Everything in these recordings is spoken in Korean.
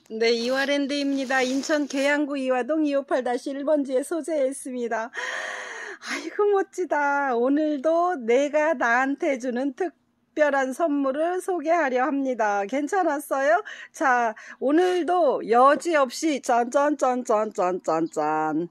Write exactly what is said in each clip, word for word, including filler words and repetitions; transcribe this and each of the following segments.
네, 이화랜드입니다. 인천 계양구 이화동 이오팔 일 번지에 소재했습니다. 아이고 멋지다. 오늘도 내가 나한테 주는 특별한 선물을 소개하려 합니다. 괜찮았어요? 자, 오늘도 여지없이 짠짠짠짠짠짠짠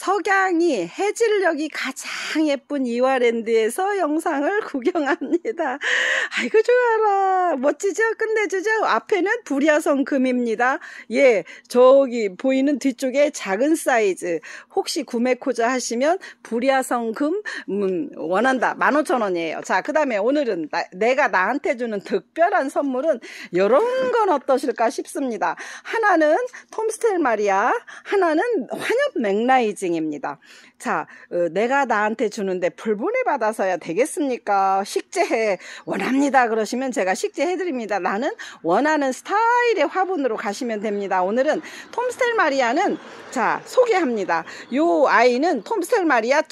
석양이 해질녘이 가장 예쁜 이화랜드에서 영상을 구경합니다. 아이고 좋아라. 멋지죠? 끝내주죠? 앞에는 불야성 금입니다. 예, 저기 보이는 뒤쪽에 작은 사이즈 혹시 구매코자 하시면 불야성 금 음, 원한다 만 오천 원이에요 자, 그 다음에 오늘은 나, 내가 나한테 주는 특별한 선물은 이런 건 어떠실까 싶습니다. 하나는 톰스텔 마리아, 하나는 환엽 맥라이징 입니다. 자, 어, 내가 나한테 주는데 불분해 받아서야 되겠습니까? 식재해 원합니다 그러시면 제가 식재해 드립니다. 나는 원하는 스타일의 화분으로 가시면 됩니다. 오늘은 톰스텔 마리아는 자 소개합니다. 요 아이는 톰스텔 마리아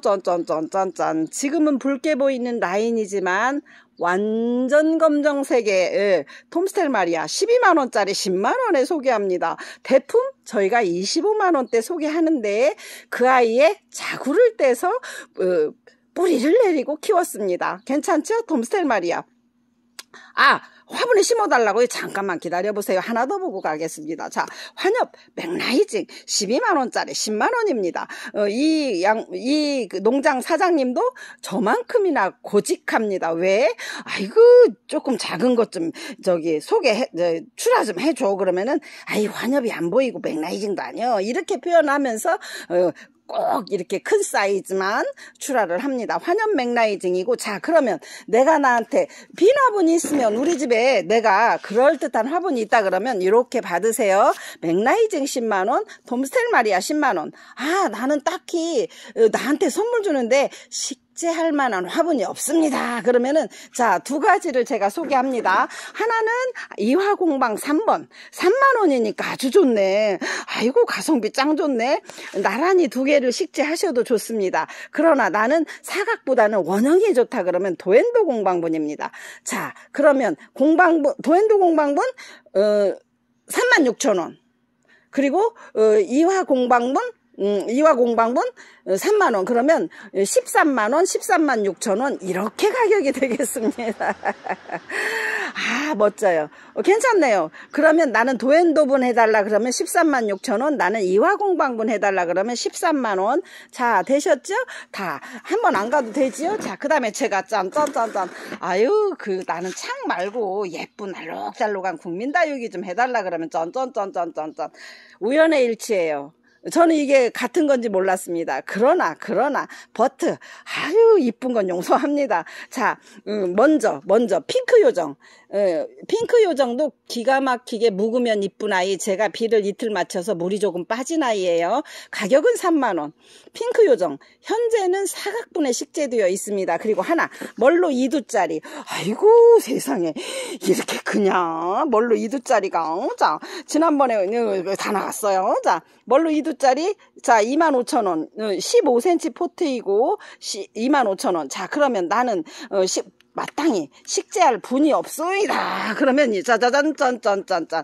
짠짠짠짠짠짠 지금은 붉게 보이는 라인이지만 완전 검정색의 톰스텔 마리아 십이만 원짜리 십만 원에 소개합니다. 대품 저희가 이십오만 원대 소개하는데 그 아이의 자구를 떼서 어, 뿌리를 내리고 키웠습니다. 괜찮죠? 톰스텔 마리아. 아, 화분에 심어달라고요? 잠깐만 기다려보세요. 하나 더 보고 가겠습니다. 자, 환엽 맥라이징 십이만 원짜리 십만 원입니다. 어, 이 양, 이 농장 사장님도 저만큼이나 고직합니다. 왜? 아이고, 조금 작은 것 좀, 저기, 소개, 출하 좀 해줘. 그러면은, 아이, 환엽이 안 보이고 맥라이징도 아니요. 이렇게 표현하면서, 어, 꼭 이렇게 큰 사이즈만 출하를 합니다. 환엽 맥라이징이고 자 그러면 내가 나한테 빈 화분이 있으면 우리 집에 내가 그럴듯한 화분이 있다 그러면 이렇게 받으세요. 맥라이징 십만 원, 톰스텔 마리아 십만 원. 아 나는 딱히 나한테 선물 주는데 식재할 만한 화분이 없습니다. 그러면은 자 두 가지를 제가 소개합니다. 하나는 이화공방 삼 번 삼만 원이니까 아주 좋네. 아이고 가성비 짱 좋네. 나란히 두 개를 식재하셔도 좋습니다. 그러나 나는 사각보다는 원형이 좋다 그러면 도엔도 공방분입니다. 자 그러면 공방분 도엔도 공방분 어, 삼만 육천 원 그리고 어, 이화 공방분 음, 이화 공방분 삼만 원 그러면 십삼만 원 십삼만 육천 원 이렇게 가격이 되겠습니다. 아 멋져요. 어, 괜찮네요. 그러면 나는 도엔도분 해달라 그러면 십삼만 육천 원 나는 이화 공방분 해달라 그러면 십삼만 원 자 되셨죠? 다 한 번 안 가도 되지요? 자 그 다음에 제가 짠짠짠짠 아유 그 나는 창 말고 예쁜 알록달록한 국민다육이 좀 해달라 그러면 짠짠짠짠짠짠 우연의 일치예요. 저는 이게 같은 건지 몰랐습니다. 그러나 그러나 버트 아유 이쁜 건 용서합니다. 자 먼저 먼저 핑크 요정 핑크 요정도 기가 막히게 묵으면 이쁜 아이 제가 비를 이틀 맞춰서 물이 조금 빠진 아이예요. 가격은 삼만 원. 핑크 요정 현재는 사각분에 식재되어 있습니다. 그리고 하나 멀로 이 두짜리 아이고 세상에 이렇게 그냥 멀로 이 두짜리가 자 지난번에 다 나갔어요. 자 멀로 이 두짜리 자 이만 오천 원 십오 센티미터 포트이고 이만 오천 원 자 그러면 나는 어, 시, 마땅히 식재할 분이 없소이다. 그러면 짜자잔 짠짠짠짠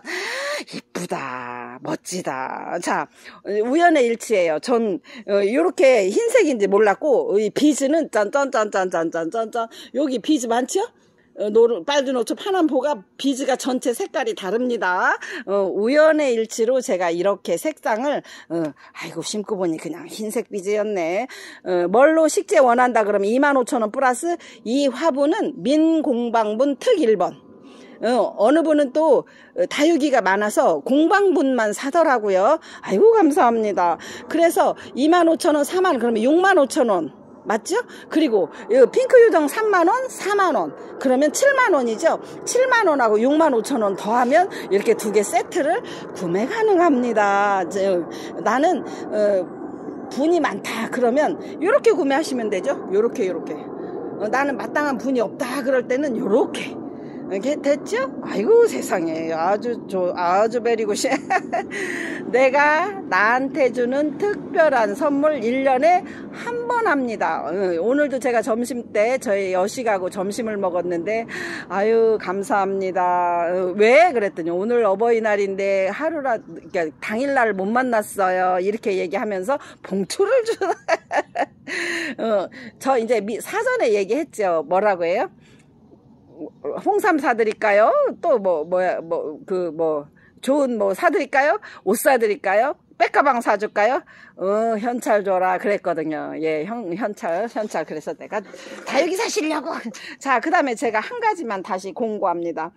이쁘다 멋지다. 자 우연의 일치예요. 전 이렇게 어, 흰색인지 몰랐고 이 비즈는 짠짠짠짠짠짠짠 여기 비즈 많죠? 어, 노, 빨간 옷, 파란 보가 비즈가 전체 색깔이 다릅니다. 어, 우연의 일치로 제가 이렇게 색상을 어, 아이고 심고 보니 그냥 흰색 비즈였네. 어, 뭘로 식재 원한다 그러면 이만 오천 원 플러스 이 화분은 민공방분 특 일 번. 어, 어느 분은 또 다육이가 많아서 공방분만 사더라고요. 아이고 감사합니다. 그래서 이만 오천 원 사만 원 그러면 육만 오천 원 맞죠? 그리고 핑크 요정 삼만 원 사만 원 그러면 칠만 원이죠. 칠만 원하고 육만 오천 원 더하면 이렇게 두 개 세트를 구매 가능합니다. 나는 어, 분이 많다 그러면 이렇게 구매하시면 되죠. 요렇게 요렇게 어, 나는 마땅한 분이 없다 그럴 때는 요렇게 이렇게 됐죠? 아이고 세상에 아주 조, 아주 베리굿이 내가 나한테 주는 특별한 선물 일 년에 한 번 합니다. 오늘도 제가 점심 때 저희 여식하고 점심을 먹었는데 아유 감사합니다. 왜 그랬더니 오늘 어버이날인데 하루라 그러니까 당일날 못 만났어요 이렇게 얘기하면서 봉투를 주 어, 저 이제 미, 사전에 얘기했죠. 뭐라고 해요? 홍삼 사드릴까요? 또 뭐 뭐야 뭐 그 뭐 좋은 뭐 사드릴까요? 옷 사드릴까요? 백가방 사줄까요? 어 현찰 줘라 그랬거든요. 예, 형 현찰 현찰 그래서 내가 다육이 사시려고. 자, 그 다음에 제가 한 가지만 다시 공고합니다.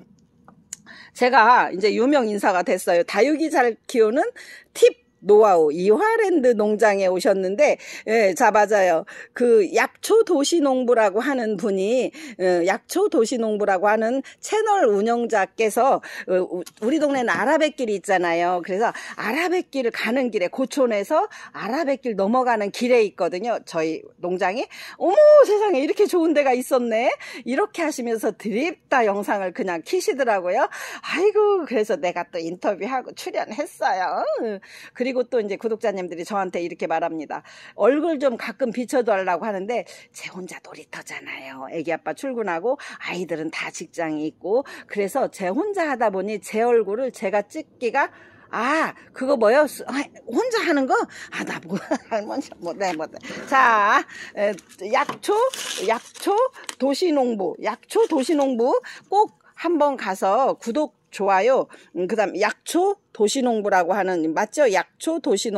제가 이제 유명 인사가 됐어요. 다육이 잘 키우는 팁 노하우 이화랜드 농장에 오셨는데, 예, 자, 맞아요. 그 약초 도시농부라고 하는 분이, 예, 약초 도시농부라고 하는 채널 운영자께서, 어, 우리 동네는 아라뱃길이 있잖아요. 그래서 아라뱃길을 가는 길에, 고촌에서 아라뱃길 넘어가는 길에 있거든요. 저희 농장이. 어머, 세상에 이렇게 좋은 데가 있었네. 이렇게 하시면서 드립다 영상을 그냥 키시더라고요. 아이고, 그래서 내가 또 인터뷰하고 출연했어요. 그리고 그리고 또 이제 구독자님들이 저한테 이렇게 말합니다. 얼굴 좀 가끔 비춰달라고 하는데 제 혼자 놀이터잖아요. 애기 아빠 출근하고 아이들은 다 직장이 있고 그래서 제 혼자 하다 보니 제 얼굴을 제가 찍기가 아, 그거 뭐요? 혼자 하는 거? 아, 나 뭐, 할머니, 뭐, 네, 뭐, 네. 자, 에, 약초, 약초 도시농부, 약초 도시농부 꼭 한번 가서 구독, 좋아요. 음, 그 다음 약초 도시농부라고 하는 맞죠? 약초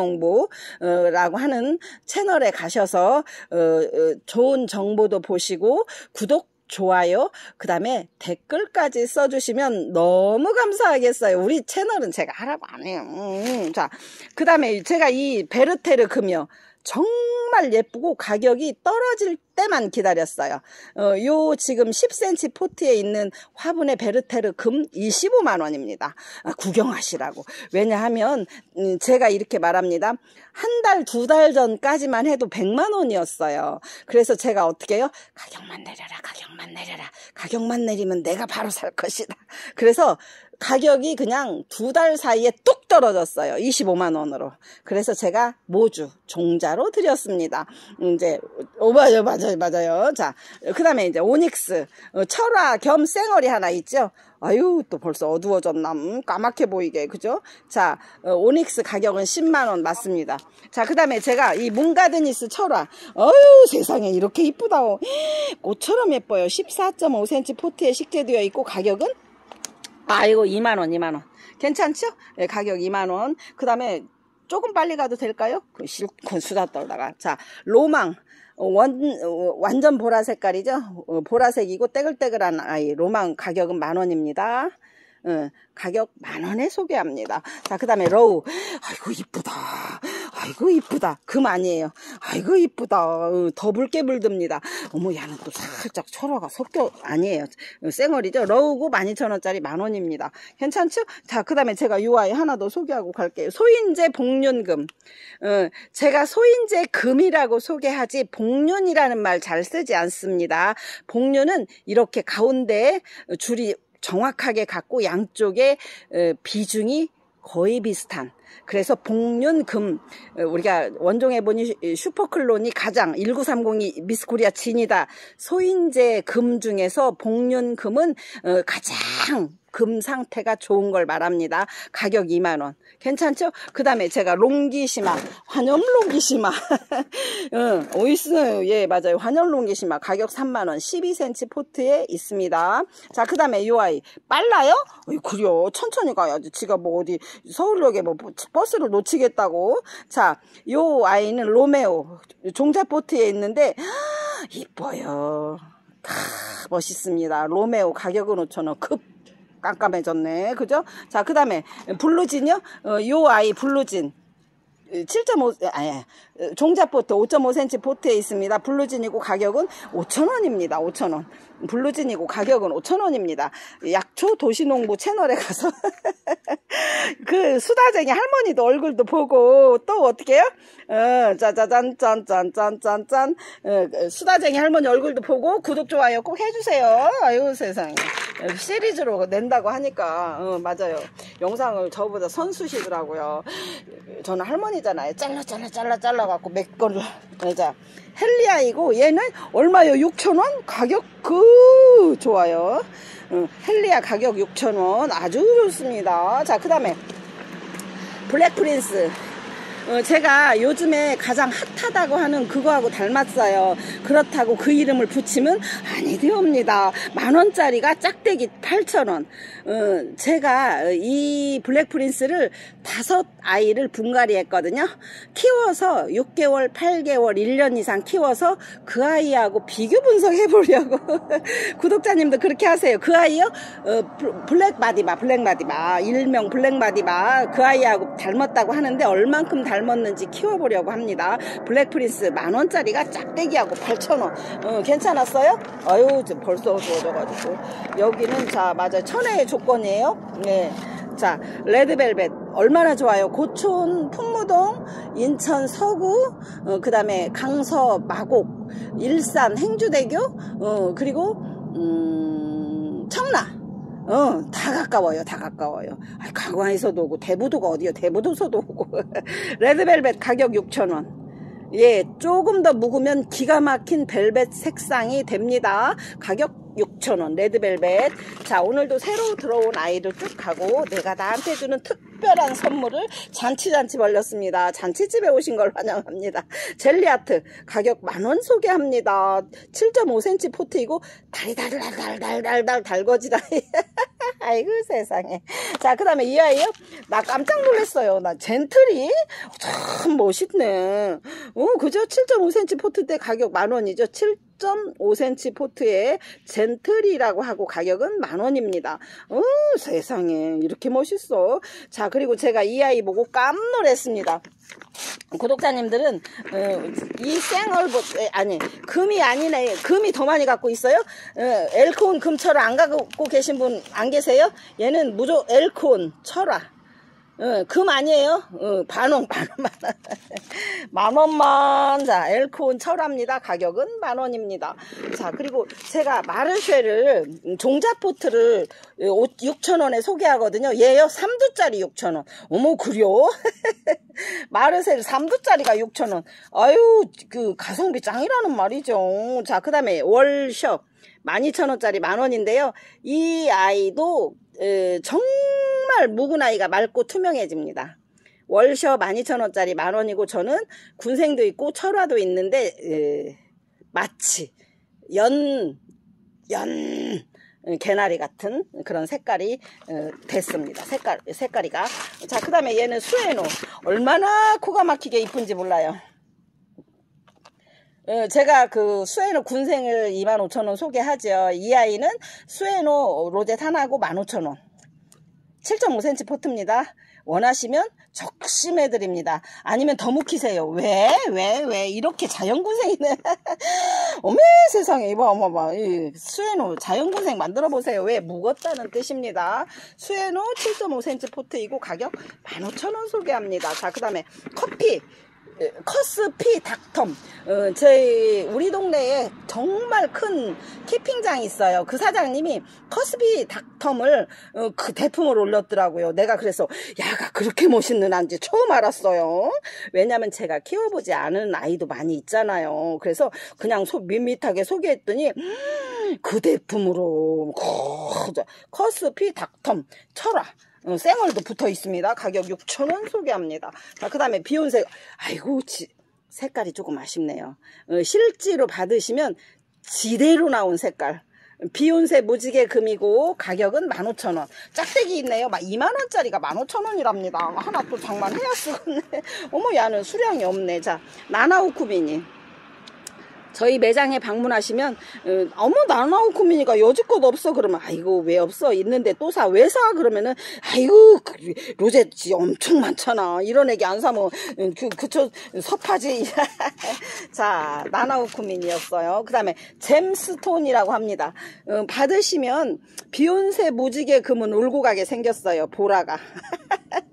도시농부라고 하는 채널에 가셔서 어, 어, 좋은 정보도 보시고 구독 좋아요 그 다음에 댓글까지 써주시면 너무 감사하겠어요. 우리 채널은 제가 하라고 안 해요. 음, 자, 그 다음에 제가 이 베르테르 금이요 정말 예쁘고 가격이 떨어질 때만 기다렸어요. 어, 요 지금 십 센티미터 포트에 있는 화분의 베르테르 금 이십오만 원입니다. 아, 구경하시라고. 왜냐하면 음, 제가 이렇게 말합니다. 한 달, 두 달 전까지만 해도 백만 원이었어요. 그래서 제가 어떻게 해요? 가격만 내려라, 가격만 내려라. 가격만 내리면 내가 바로 살 것이다. 그래서 가격이 그냥 두 달 사이에 뚝 떨어졌어요. 이십오만 원으로. 그래서 제가 모주, 종자로 드렸습니다. 이제, 오, 맞아요, 맞아요, 맞아요. 자, 그 다음에 이제 오닉스, 어, 철화 겸 쌩얼이 하나 있죠? 아유, 또 벌써 어두워졌나? 음, 까맣게 보이게, 그죠? 자, 어, 오닉스 가격은 십만 원 맞습니다. 자, 그 다음에 제가 이 문가드니스 철화. 어유 세상에 이렇게 이쁘다. 꽃처럼 예뻐요. 십사 점 오 센티미터 포트에 식재되어 있고 가격은 아, 이거 이만 원, 이만 원. 괜찮죠? 네, 가격 이만 원. 그 다음에 조금 빨리 가도 될까요? 그 실컷 수다 떨다가. 자, 로망. 원, 완전 보라 색깔이죠? 보라색이고 떼글떼글한 아이. 로망 가격은 만 원입니다. 어, 가격 만 원에 소개합니다. 자, 그 다음에 로우. 아이고, 이쁘다. 아이고, 이쁘다. 금 아니에요. 아이고, 이쁘다. 어, 더 붉게 물듭니다. 어머, 얘는 또 살짝 철화가 섞여, 아니에요. 쌩얼이죠. 로우고 만 이천 원짜리 만 원입니다. 괜찮죠? 자, 그 다음에 제가 이 아이 하나 더 소개하고 갈게요. 소인제 복륜금. 어, 제가 소인제 금이라고 소개하지, 복륜이라는 말 잘 쓰지 않습니다. 복륜은 이렇게 가운데 줄이 정확하게 갖고 양쪽에 비중이 거의 비슷한 그래서 복륜금 우리가 원종해 보니 슈퍼클론이 가장 천구백삼십이 미스코리아 진이다. 소인제 금 중에서 복륜금은 가장 금 상태가 좋은 걸 말합니다. 가격 이만 원. 괜찮죠? 그 다음에 제가 롱기시마, 환염 롱기시마. 응, 오이스, 예, 맞아요. 환염 롱기시마. 가격 삼만 원. 십이 센티미터 포트에 있습니다. 자, 그 다음에 이 아이. 빨라요? 어이, 그래요. 천천히 가야지. 지가 뭐 어디 서울역에 뭐 버스를 놓치겠다고. 자, 이 아이는 로메오. 종자 포트에 있는데, 이뻐요. 아, 멋있습니다. 로메오 가격은 오천 원. 급. 깜깜해졌네. 그죠? 자, 그 다음에 블루진이요? 어, 요 아이 블루진 칠 점 오, 아니, 종자 포트 오 점 오 센티미터 포트에 있습니다. 블루진이고 가격은 오천 원입니다. 오천 원. 블루진이고 가격은 오천 원입니다. 약초 도시농부 채널에 가서 그 그 수다쟁이 할머니도 얼굴도 보고 또 어떻게 해요? 어, 짜자잔 짠짠짠짠짠 어, 수다쟁이 할머니 얼굴도 보고 구독 좋아요 꼭 해주세요. 아유 세상에. 시리즈로 낸다고 하니까 어, 맞아요. 영상을 저보다 선수시더라고요. 저는 할머니잖아요. 잘라 잘라 잘라 잘라 갖고 몇 걸로. 자, 헬리아이고 얘는 얼마요? 육천 원? 가격 그 좋아요. 어, 헬리아 가격 육천 원 아주 좋습니다. 자, 그 다음에 블랙 프린스. 어, 제가 요즘에 가장 핫하다고 하는 그거하고 닮았어요. 그렇다고 그 이름을 붙이면 아니되옵니다. 만원짜리가 짝대기 팔천 원. 어, 제가 이 블랙 프린스를 다섯 아이를 분갈이 했거든요. 키워서 육 개월, 팔 개월, 일 년 이상 키워서 그 아이하고 비교 분석해 보려고. 구독자님도 그렇게 하세요. 그 아이요? 어, 블랙 마디바, 블랙 마디바, 일명 블랙 마디바 그 아이하고 닮았다고 하는데 얼만큼 닮았는지 키워보려고 합니다. 블랙 프린스 만원짜리가 짝대기하고 팔천 원. 어, 괜찮았어요? 아유, 벌써 좋아져가지고. 여기는 자, 맞아요. 천혜의 조건이에요. 네. 자, 레드벨벳 얼마나 좋아요. 고촌 풍무동, 인천 서구, 어, 그 다음에 강서 마곡, 일산 행주대교, 어, 그리고 음, 청라. 어, 다 가까워요. 다 가까워요. 아, 강화에서도 오고 대부도가 어디요? 대부도서도 오고. 레드벨벳 가격 육천 원. 예, 조금 더 묵으면 기가 막힌 벨벳 색상이 됩니다. 가격 육천 원 레드벨벳. 자, 오늘도 새로 들어온 아이를 쭉 가고 내가 나한테 주는 특별한 선물을 잔치잔치 벌렸습니다. 잔치집에 오신 걸 환영합니다. 젤리아트 가격 만원 소개합니다. 칠 점 오 센티미터 포트이고 달이 달달달달달달 달거지다. 아이고 세상에. 자, 그 다음에 이 아이요. 나 깜짝 놀랐어요. 나 젠틀이 참 멋있네. 어, 그죠? 칠 점 오 센티미터 포트 때 가격 만원이죠. 칠 점 오 센티미터 포트에 젠틀이라고 하고 가격은 만원입니다. 어, 세상에 이렇게 멋있어. 자, 그리고 제가 이 아이 보고 깜놀했습니다. 구독자님들은 어, 이 생얼보 아니 금이 아니네. 금이 더 많이 갖고 있어요. 어, 엘코온 금철화 안 갖고 계신 분 안 계세요? 얘는 무조 엘코온 철화. 어, 금 아니에요? 어, 반원, 반원, 만원. 만원만. 자, 엘코온 철합니다. 가격은 만원입니다. 자, 그리고 제가 마르쉐를, 종자포트를 육천 원에 소개하거든요. 얘요, 삼 두짜리 육천 원. 어머, 그래요? 마르쉐를 삼 두짜리가 육천 원. 아유, 그, 가성비 짱이라는 말이죠. 자, 그 다음에 월숍. 만 이천 원짜리 만원인데요. 이 아이도, 에, 정말 묵은 아이가 맑고 투명해집니다. 월셔 만 이천 원짜리 만원이고 저는 군생도 있고 철화도 있는데 에, 마치 연, 연 개나리 같은 그런 색깔이 에, 됐습니다. 색깔, 색깔이가. 자, 그 다음에 얘는 수에노. 얼마나 코가 막히게 이쁜지 몰라요. 어, 제가 그 수에노 군생을 이만 오천 원 소개하죠. 이 아이는 수에노 로제 하나고 만 오천 원. 칠 점 오 센티미터 포트입니다. 원하시면 적심해드립니다. 아니면 더 묵히세요. 왜? 왜? 왜? 이렇게 자연군생이네. 어메 세상에. 이봐, 어머, 봐. 이 수에노 자연군생 만들어보세요. 왜? 묵었다는 뜻입니다. 수에노 칠 점 오 센티미터 포트이고 가격 만 오천 원 소개합니다. 자, 그 다음에 커피. 커스피 닥텀. 어, 저희 우리 동네에 정말 큰 키핑장이 있어요. 그 사장님이 커스피 닥텀을 어, 그 대품을 올렸더라고요. 내가 그래서 야가 그렇게 멋있는 아인지 처음 알았어요. 왜냐면 제가 키워보지 않은 아이도 많이 있잖아요. 그래서 그냥 소, 밋밋하게 소개했더니 음, 그 대품으로 커스피 닥텀 철화. 어, 생얼도 붙어 있습니다. 가격 육천 원 소개합니다. 자, 그 다음에 비욘세. 아이고, 지, 색깔이 조금 아쉽네요. 어, 실지로 받으시면 지대로 나온 색깔. 비욘세 무지개 금이고 가격은 만 오천 원. 짝대기 있네요. 막 이만 원짜리가 만 오천 원이랍니다. 하나 또 장만해야 쓰겠네. 어머, 야는 수량이 없네. 자, 나나우쿠비니. 저희 매장에 방문하시면 어, 어머 나나우쿠미니가 여지껏 없어 그러면 아이고 왜 없어 있는데 또 사 왜 사 그러면은 아이고 로제지 엄청 많잖아 이런 애기 안 사면 그 그쵸 섭하지. 자 나나우쿠미니였어요. 그 다음에 잼스톤이라고 합니다. 어, 받으시면 비욘세 무지개 금은 울고 가게 생겼어요. 보라가.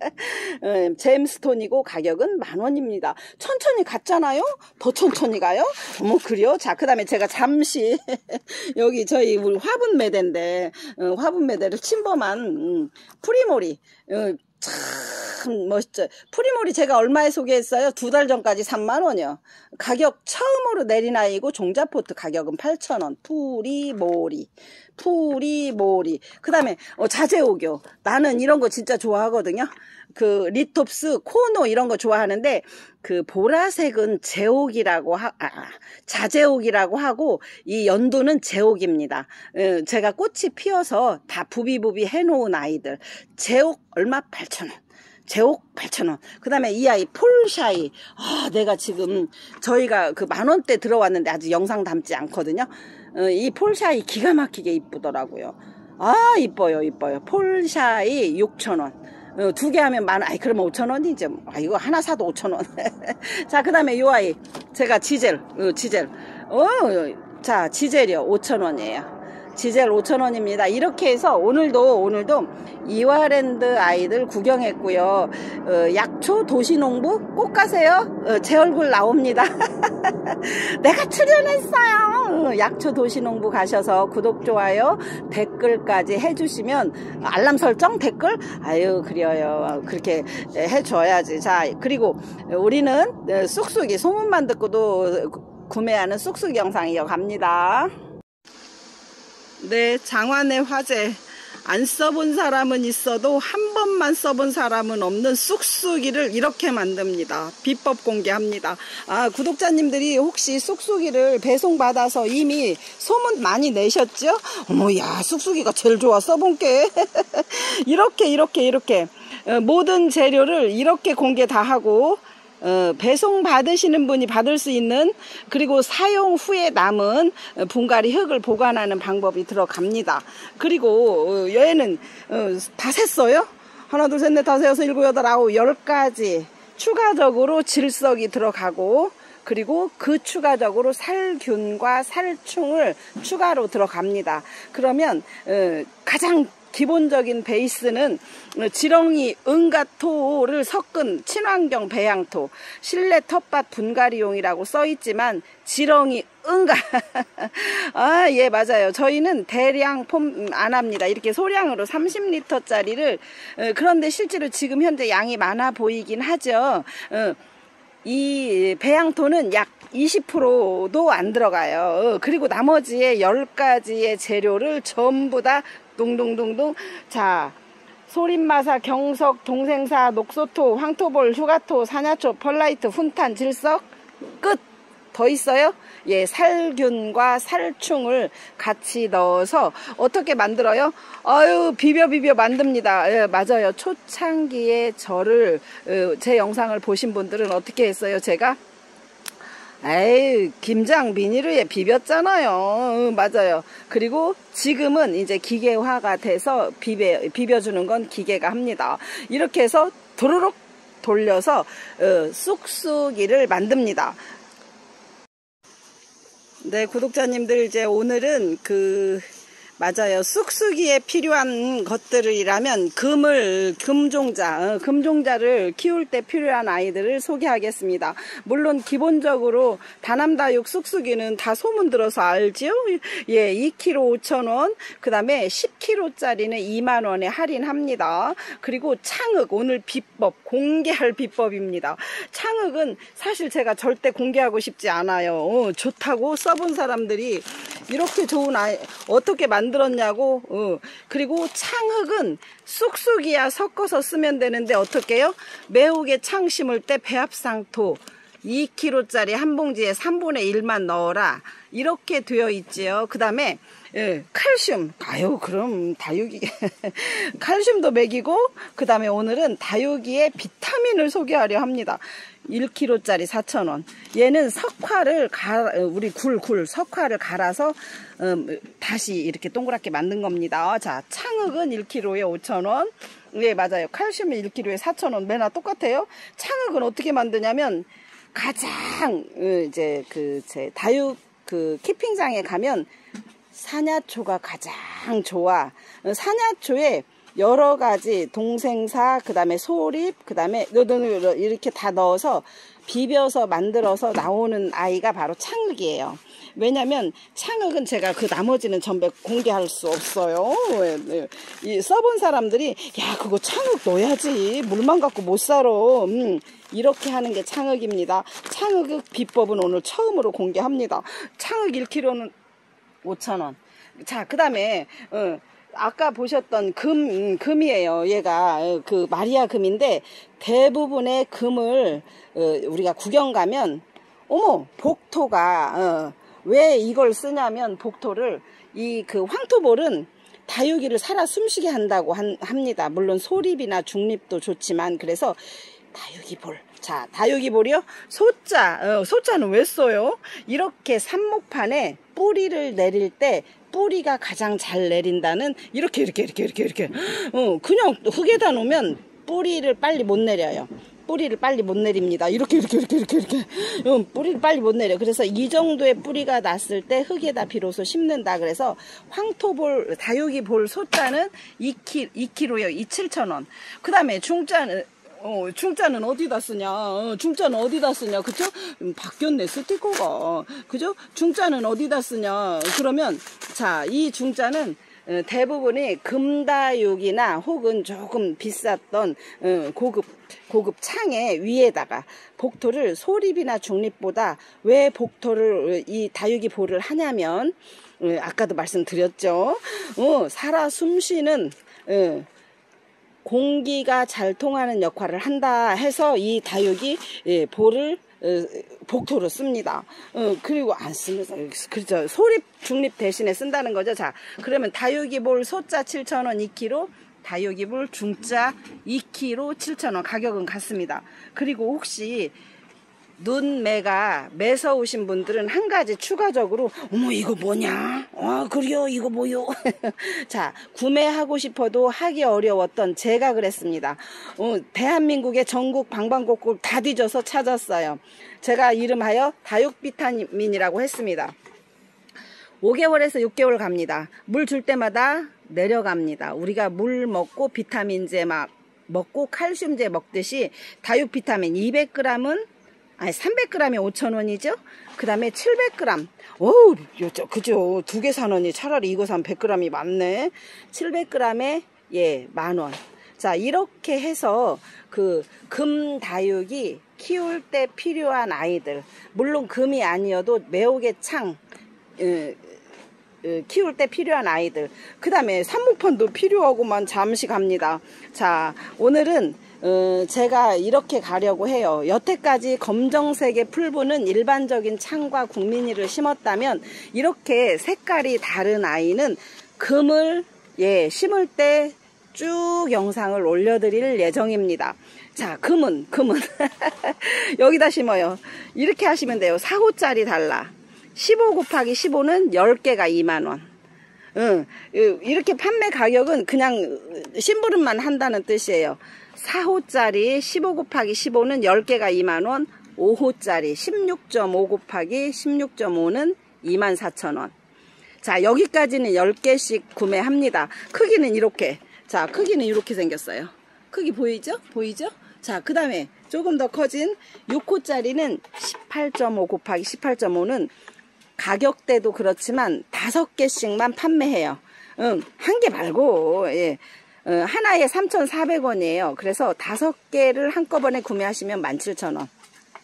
음, 잼스톤이고 가격은 만 원입니다. 천천히 갔잖아요. 더 천천히 가요. 뭐 그래요. 자, 그 다음에 제가 잠시 여기 저희 우리 화분 매대인데 어, 화분 매대를 침범한 음, 프리모리 어, 참 멋있죠. 프리모리 제가 얼마에 소개했어요? 두 달 전까지 삼만 원이요. 가격 처음으로 내린 아이고 종자포트 가격은 팔천 원. 프리모리 프리모리 그 다음에 어, 자재옥요. 나는 이런 거 진짜 좋아하거든요. 그 리톱스 코노 이런 거 좋아하는데 그 보라색은 제옥이라고 하, 아, 자제옥이라고 하고 이 연두는 제옥입니다. 어, 제가 꽃이 피어서 다 부비부비 해놓은 아이들. 제옥 얼마? 팔천 원. 제옥 팔천 원. 그 다음에 이 아이 폴샤이. 아, 내가 지금 저희가 그 만원대 들어왔는데 아직 영상 담지 않거든요. 어, 이 폴샤이 기가 막히게 이쁘더라고요. 아, 이뻐요, 이뻐요. 폴샤이 육천 원. 어, 두 개 하면 만, 아이, 그러면 오천 원이죠. 아, 이거 하나 사도 오천 원. 자, 그 다음에 요 아이. 제가 지젤, 어, 지젤. 어, 자, 지젤이요. 오천 원이에요. 지젤 오천 원입니다. 이렇게 해서 오늘도, 오늘도 이화랜드 아이들 구경했고요. 어, 약초 도시농부 꼭 가세요. 어, 제 얼굴 나옵니다. 내가 출연했어요. 어, 약초 도시농부 가셔서 구독, 좋아요, 댓글까지 해주시면 알람 설정, 댓글, 아유, 그래요. 그렇게 해줘야지. 자, 그리고 우리는 쑥쑥이 소문만 듣고도 구매하는 쑥쑥 영상 이어갑니다. 네, 장안의 화제. 안 써본 사람은 있어도 한 번만 써본 사람은 없는 쑥쑥이를 이렇게 만듭니다. 비법 공개합니다. 아, 구독자님들이 혹시 쑥쑥이를 배송받아서 이미 소문 많이 내셨죠? 어머, 야, 쑥쑥이가 제일 좋아, 써본 게. 이렇게, 이렇게, 이렇게. 어, 모든 재료를 이렇게 공개 다 하고, 어, 배송 받으시는 분이 받을 수 있는, 그리고 사용 후에 남은 분갈이 흙을 보관하는 방법이 들어갑니다. 그리고 어, 얘는 어, 다 셌어요. 하나 둘 셋 넷 다섯 여섯 일곱 여덟 아홉 열 가지 추가적으로 질석이 들어가고, 그리고 그 추가적으로 살균과 살충을 추가로 들어갑니다. 그러면 어, 가장 기본적인 베이스는 지렁이 응가토를 섞은 친환경 배양토, 실내 텃밭 분갈이용이라고 써있지만 지렁이 응가 아, 예, 맞아요. 저희는 대량 폼 안 합니다. 이렇게 소량으로 삼십 리터짜리를 어, 그런데 실제로 지금 현재 양이 많아 보이긴 하죠. 어, 이 배양토는 약 이십 퍼센트도 안 들어가요. 어, 그리고 나머지의 열 가지의 재료를 전부 다 동동동동. 자, 소림마사, 경석, 동생사, 녹소토, 황토볼, 휴가토, 사냐초, 펄라이트, 훈탄, 질석, 끝. 더 있어요? 예, 살균과 살충을 같이 넣어서 어떻게 만들어요? 아유, 비벼 비벼 만듭니다. 예, 맞아요. 초창기에 저를 어, 제 영상을 보신 분들은 어떻게 했어요? 제가 에이, 김장 비닐에 비볐잖아요. 어, 맞아요. 그리고 지금은 이제 기계화가 돼서 비벼, 비벼주는 건 기계가 합니다. 이렇게 해서 도로록 돌려서 어, 쑥쑥이를 만듭니다. 네, 구독자님들, 이제 오늘은 그 맞아요. 쑥쑥이에 필요한 것들이라면 금을, 금종자, 어, 금종자를 키울 때 필요한 아이들을 소개하겠습니다. 물론 기본적으로 다남다육 쑥쑥이는 다 소문 들어서 알지요? 예, 이 킬로그램 오천 원, 그 다음에 십 킬로그램짜리는 이만 원에 할인합니다. 그리고 창흑, 오늘 비법, 공개할 비법입니다. 창흑은 사실 제가 절대 공개하고 싶지 않아요. 어, 좋다고 써본 사람들이 이렇게 좋은 아이, 어떻게 만들 만들었냐고. 어. 그리고 창흑은 쑥쑥이야 섞어서 쓰면 되는데 어떻게 해요? 매우게 창 심을 때 배합상토 이 킬로그램짜리 한 봉지에 삼분의 일만 넣어라, 이렇게 되어 있지요. 그 다음에 예, 칼슘. 아유, 그럼 다육이 칼슘도 먹이고, 그 다음에 오늘은 다육이의 비타민을 소개하려 합니다. 일 킬로그램짜리 사천 원. 얘는 석화를 갈아, 우리 굴, 굴, 석화를 갈아서 음, 다시 이렇게 동그랗게 만든 겁니다. 자, 창흑은 일 킬로그램에 오천 원. 예, 맞아요. 칼슘은 일 킬로그램에 사천 원. 매나 똑같아요. 창흑은 어떻게 만드냐면, 가장 이제 그 제 다육 그 키핑장에 가면 사냐초가 가장 좋아. 사냐초에 여러 가지 동생사, 그 다음에 소립, 그 다음에 이렇게 다 넣어서 비벼서 만들어서 나오는 아이가 바로 창흑이에요. 왜냐면 창흑은 제가 그 나머지는 전부 공개할 수 없어요. 이 써본 사람들이 야 그거 창흑 넣어야지 물만 갖고 못 살아 음, 이렇게 하는 게 창흑입니다. 창흑 비법은 오늘 처음으로 공개합니다. 창흑 일 킬로그램는 오천 원. 자, 그 다음에 어, 아까 보셨던 금, 금이에요. 얘가 그 마리아 금인데 대부분의 금을 어, 우리가 구경 가면 어머 복토가 어, 왜 이걸 쓰냐면 복토를 이 그 황토볼은 다육이를 살아 숨쉬게 한다고 한, 합니다. 물론 소립이나 중립도 좋지만 그래서 다육이볼. 자, 다육이볼이요. 소자. 어, 소자는 왜 써요? 이렇게 삽목판에 뿌리를 내릴 때 뿌리가 가장 잘 내린다는 이렇게 이렇게 이렇게 이렇게 이렇게 어, 그냥 흙에다 놓으면 뿌리를 빨리 못 내려요. 뿌리를 빨리 못 내립니다. 이렇게 이렇게 이렇게 이렇게 이렇게 어, 뿌리를 빨리 못 내려. 그래서 이 정도의 뿌리가 났을 때 흙에다 비로소 심는다. 그래서 황토볼 다육이볼 소자는 이 킬로그램요. 이 칠천 원. 그 다음에 중자는 어, 중자는 어디다 쓰냐? 어, 중자는 어디다 쓰냐? 그쵸? 음, 바뀌었네, 스티커가. 그죠? 중자는 어디다 쓰냐? 그러면, 자, 이 중자는 어, 대부분이 금다육이나 혹은 조금 비쌌던 어, 고급, 고급 창에 위에다가 복토를 소립이나 중립보다 왜 복토를 이 다육이 볼을 하냐면, 어, 아까도 말씀드렸죠? 어, 살아 숨쉬는, 어, 공기가 잘 통하는 역할을 한다 해서 이 다육이 예, 볼을 어, 복토로 씁니다. 어, 그리고 안 쓰면서 그렇죠. 소립 중립 대신에 쓴다는 거죠. 자, 그러면 다육이 볼 소자 칠천 원 이 킬로그램, 다육이 볼 중자 이 킬로그램 칠천 원 가격은 같습니다. 그리고 혹시 눈매가 매서우신 분들은 한 가지 추가적으로 어머 이거 뭐냐 아 그래요 이거 뭐요 자 구매하고 싶어도 하기 어려웠던 제가 그랬습니다. 어, 대한민국의 전국 방방곡곡 다 뒤져서 찾았어요. 제가 이름하여 다육 비타민이라고 했습니다. 오 개월에서 육 개월 갑니다. 물 줄 때마다 내려갑니다. 우리가 물 먹고 비타민제 막 먹고 칼슘제 먹듯이 다육 비타민 이백 그램은 아니 삼백 그램이 오천 원이죠. 그 다음에 칠백 그램 어우 그죠. 두 개 사느니 차라리 이거 사면 백 그램이 많네. 칠백 그램에 예 만원. 자 이렇게 해서 그 금 다육이 키울 때 필요한 아이들 물론 금이 아니어도 매혹의 창 에, 에, 키울 때 필요한 아이들 그 다음에 삽목판도 필요하고만 잠시 갑니다. 자 오늘은 어, 제가 이렇게 가려고 해요. 여태까지 검정색의 풀분은 일반적인 창과 국민이를 심었다면 이렇게 색깔이 다른 아이는 금을 예 심을 때 쭉 영상을 올려드릴 예정입니다. 자 금은 금은 여기다 심어요. 이렇게 하시면 돼요. 사 호짜리 달라. 십오 곱하기 십오는 십 개가 이만 원. 응, 이렇게 판매 가격은 그냥 심부름만 한다는 뜻이에요. 사 호짜리 십오 곱하기 십오는 십 개가 이만 원, 오 호짜리 십육 점 오 곱하기 십육 점 오는 이만 사천 원. 자, 여기까지는 십 개씩 구매합니다. 크기는 이렇게. 자, 크기는 이렇게 생겼어요. 크기 보이죠? 보이죠? 자, 그 다음에 조금 더 커진 육 호짜리는 십팔 점 오 곱하기 십팔 점 오는 가격대도 그렇지만 다섯 개씩만 판매해요. 응, 한 개 말고, 예. 어, 하나에 삼천사백 원이에요. 그래서 다섯 개를 한꺼번에 구매하시면 만 칠천 원.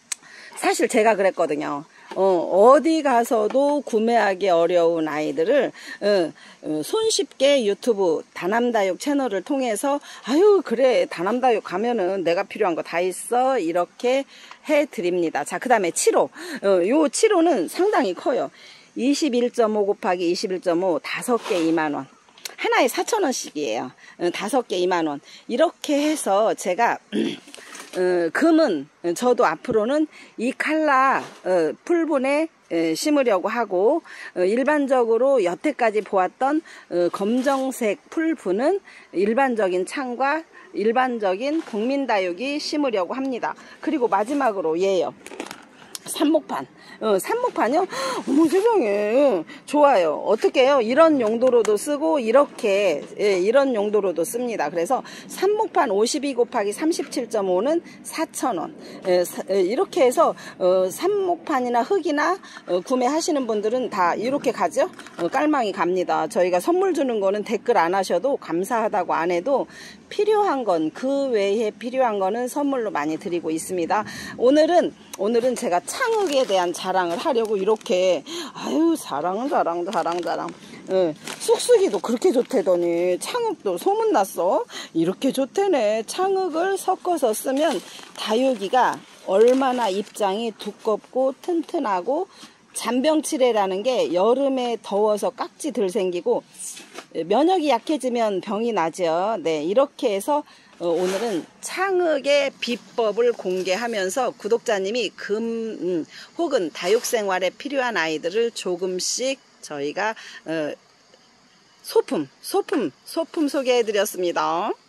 사실 제가 그랬거든요. 어, 어디 가서도 구매하기 어려운 아이들을 어, 어, 손쉽게 유튜브 다남다육 채널을 통해서 아유 그래 다남다육 가면은 내가 필요한 거 다 있어 이렇게 해드립니다. 자 그 다음에 칠 호 어, 요 칠 호는 상당히 커요. 이십일 점 오 곱하기 이십일 점 오 다섯 개 이만 원. 하나에 사천 원씩이에요. 다섯 개 이만 원. 이렇게 해서 제가 어, 금은 저도 앞으로는 이 칼라 어, 풀분에 에, 심으려고 하고 어, 일반적으로 여태까지 보았던 어, 검정색 풀분은 일반적인 창과 일반적인 국민다육이 심으려고 합니다. 그리고 마지막으로 얘요. 삽목판. 어, 삽목판이요? 어머 세상에. 좋아요. 어떻게 해요? 이런 용도로도 쓰고 이렇게 예, 이런 용도로도 씁니다. 그래서 삽목판 오십이 곱하기 삼십칠 점 오는 사천 원. 예, 예, 이렇게 해서 어, 삽목판이나 흙이나 어, 구매하시는 분들은 다 이렇게 가죠. 어, 깔망이 갑니다. 저희가 선물 주는 거는 댓글 안 하셔도 감사하다고 안 해도 필요한 건 그 외에 필요한 거는 선물로 많이 드리고 있습니다. 오늘은 오늘은 제가 창흙에 대한 자랑을 하려고 이렇게 아유 자랑 자랑 자랑 자랑 예, 쑥쑥이도 그렇게 좋대더니 창흙도 소문났어. 이렇게 좋대네. 창흙을 섞어서 쓰면 다육이가 얼마나 입장이 두껍고 튼튼하고 잔병치레라는 게 여름에 더워서 깍지 덜 생기고 면역이 약해지면 병이 나죠. 네, 이렇게 해서 어, 오늘은 창흙의 비법을 공개하면서 구독자님이 금 음, 혹은 다육생활에 필요한 아이들을 조금씩 저희가 어, 소품, 소품, 소품 소개해 드렸습니다.